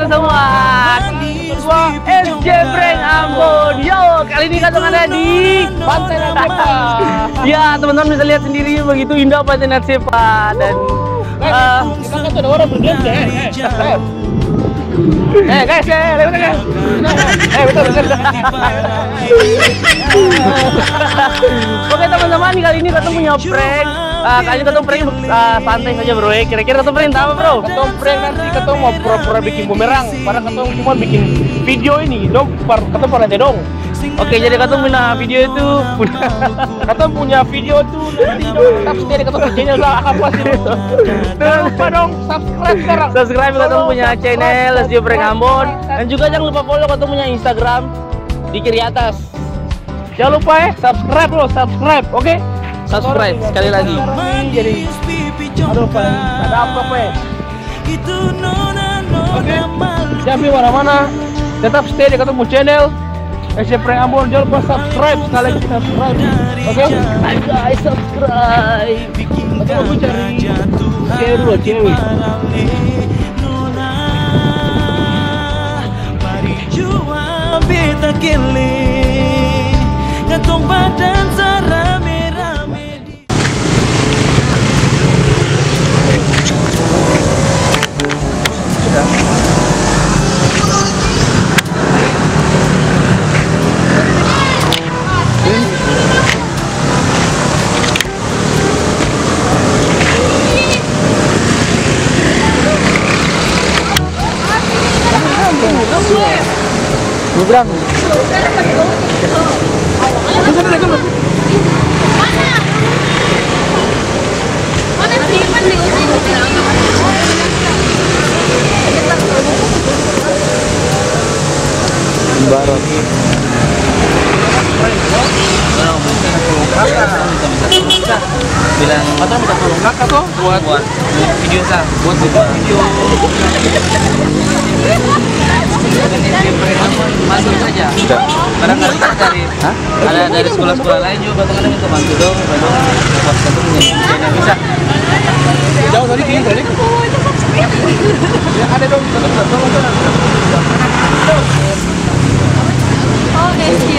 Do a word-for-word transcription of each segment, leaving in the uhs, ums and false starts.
kalian semua. Semua S J Prank Ambon. Yo, kali ini katong ada di Pantai Natsepa. Ya, teman-teman bisa lihat sendiri begitu indah Pantai Natsepa dan uh, kita kan ada orang berdansa. Eh, eh guys, eh, lewat guys. Eh, betul betul. Oke teman-teman, kali ini katong punya prank. Uh, kali ini ketemu prank uh, santai saja bro. Kira-kira ketemu prank apa bro? Ketemu prank nanti ketemu mau pura-pura bikin bumerang. Karena ketemu cuma bikin video ini dong. Ketemu pernah aja dong. Oke, jadi ketemu punya video itu. Ketemu punya video tuh nanti dong. Tetap stay di ketemu channel lah apa sih itu. Jangan lupa dong subscribe sekarang. Subscribe ketemu punya channel S J Prank Ambon dan juga jangan lupa follow ketemu punya Instagram di kiri atas. Jangan lupa ya subscribe loh, subscribe, oke? Okay? Subscribe sekali lagi. Jadi, aduh pak, ada apa pak? Oke, jangan pilih mana-mana. Tetap stay di ketemu channel S J Prank Ambon. Jangan lupa subscribe sekali lagi subscribe. Oke? Ayo guys subscribe. Atau aku cari cewek dulu, cewek. Beta kele Gatong badan serame-rame di Bubrang. Barat. Bilang atau minta tolong kakak tuh buat buat video sah, buat video. Masuk saja. Kadang kadang kita cari, ada dari sekolah-sekolah lain juga kadang-kadang itu bantu dong, bantu buat satunya bisa. Jauh tadi kiri tadi. Ya ada dong, tolong tolong. Oh, S J.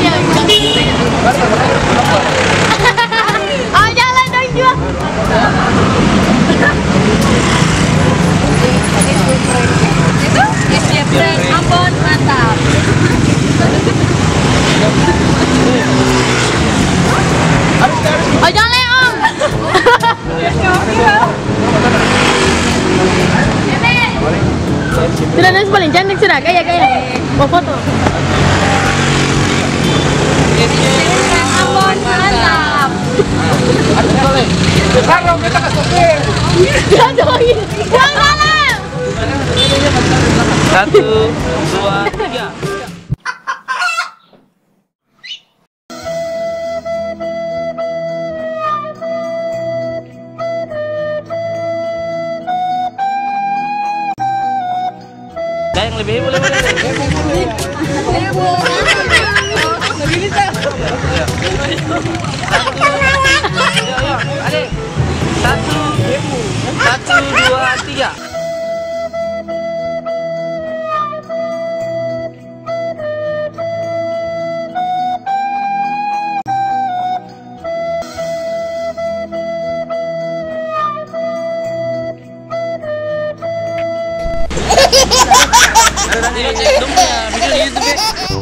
Oh, jalan dong juga. Itu S J Prank Ambon mantap. Oh, jangan Om. Sudah nasi paling cantik sudah kayak kayak mau foto. Ambon mantap. Sekarang kita ke sopir. Jangan jangan. Satu, dua, tiga. Yang lebih boleh boleh. Lebih bisa. Satu, satu, dua, tiga. Nanti cek dong ya video di YouTube ya.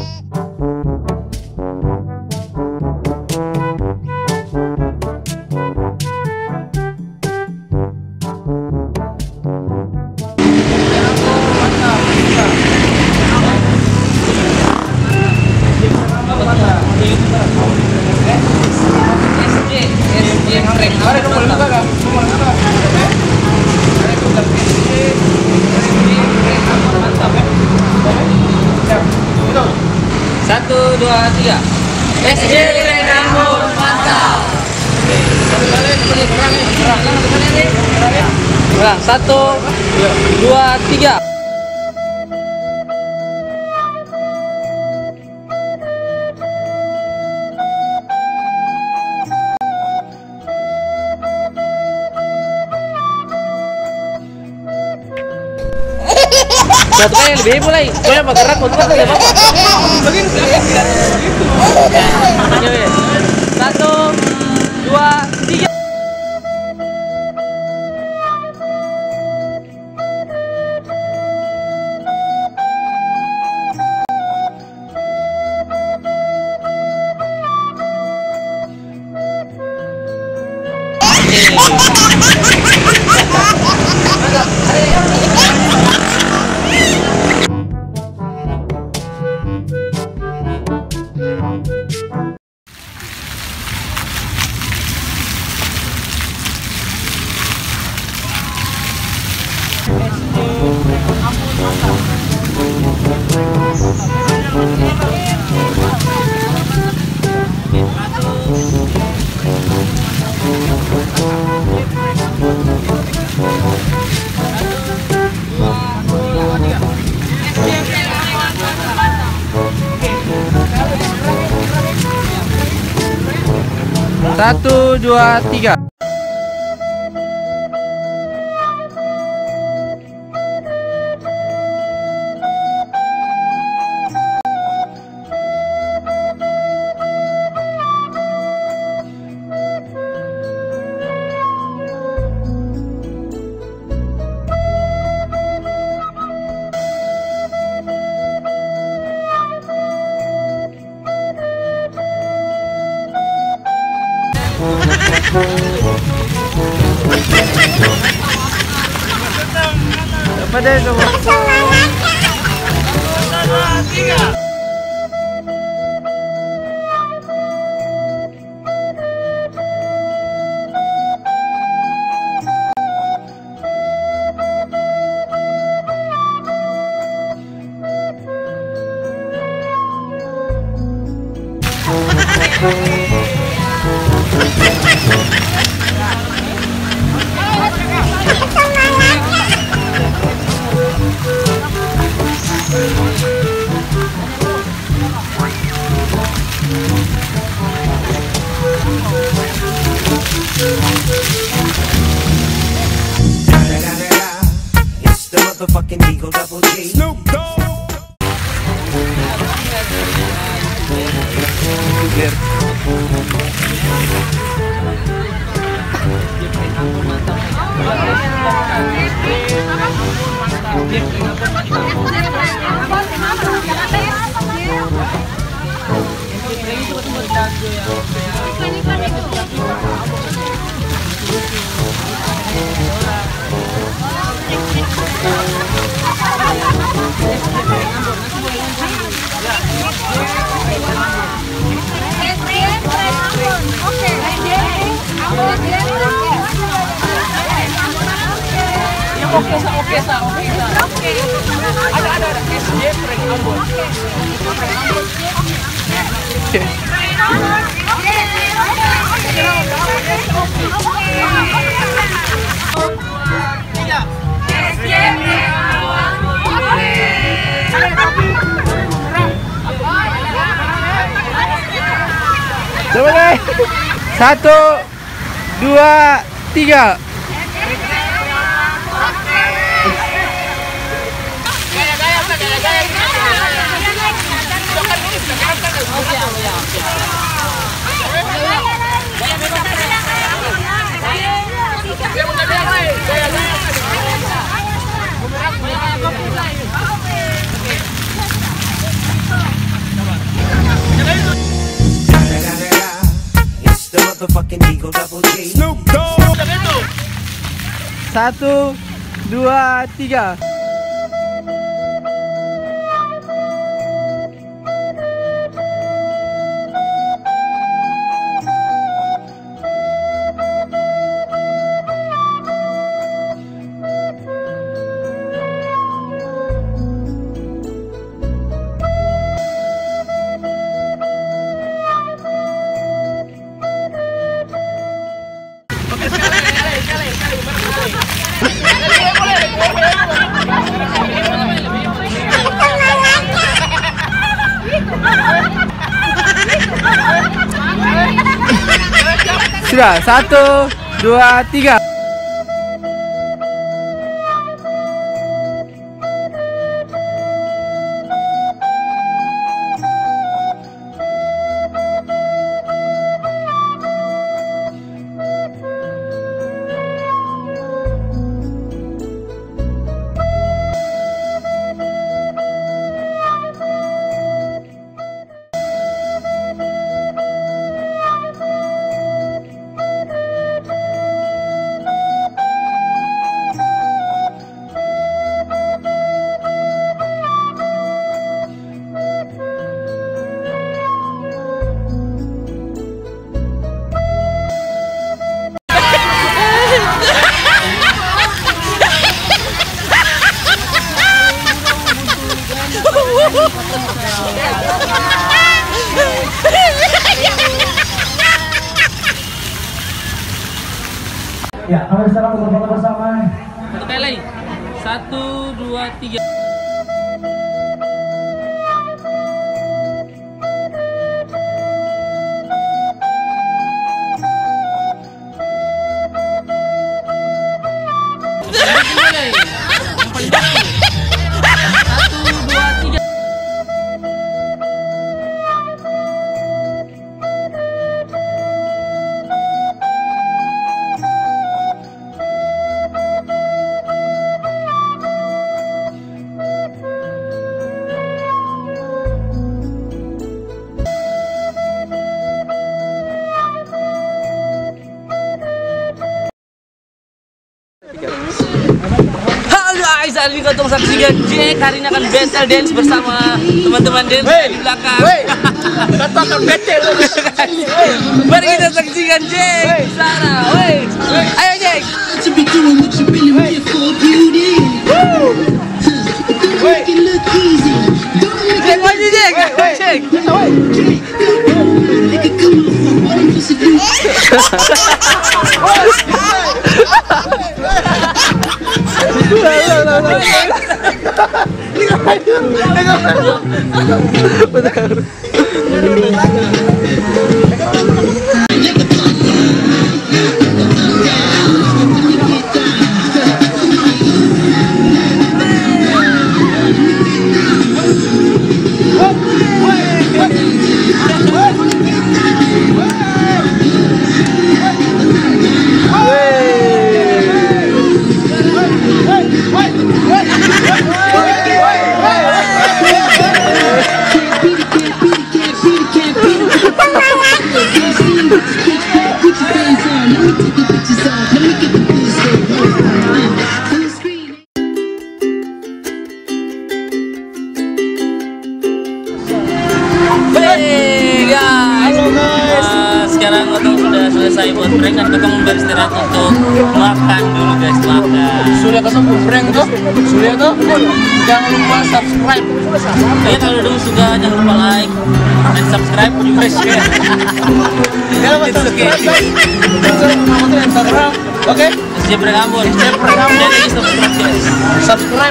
Satu, dua, tiga. S J Prank Ambon mantap. Satu, dua, tiga. Ha ha ha! Satu kali lebih mulai. Pokoknya bergerak untuk apa ya, Pak? Begini tidak gitu. Ayo ya. Satu, dua, tiga. Satu, dua, tiga. Pada itu. It's the motherfucking Eagle Double G. Snoop Dogg. Oke, sa, oke, sa, oke, sa. Ada, ada, ada. S J Prank Ambon. Coba deh. Satu, dua, tiga. It's the motherfucking Eagle Double G. Snoop Dogg. Satu, dua, tiga. Sudah, satu, dua, tiga. berserah foto bersama. Satu kali lagi. Satu, dua, tiga. Halo guys, hari ini kau saksikan Jack. Hari ini akan battle dance bersama teman-teman dance di belakang. Katakan betel. Mari kita saksikan Jack. Sana, woi. Ayo Jack. Jack maju Jack. Jack. Sekarang Otong sudah selesai buat prank dan Otong beristirahat untuk makan dulu guys, makan. Sudah ketemu prank tuh? Sudah tuh? Jangan lupa subscribe. Ya kalau dulu suka jangan lupa like dan subscribe juga share. Jangan lupa subscribe. Nama tuh Instagram. Oke? Jebreng Ambon. Jebreng Ambon. Dan ini subscribe guys. Subscribe.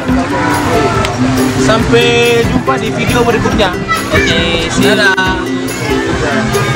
Sampai jumpa di video berikutnya. Oke, see you. Dadah.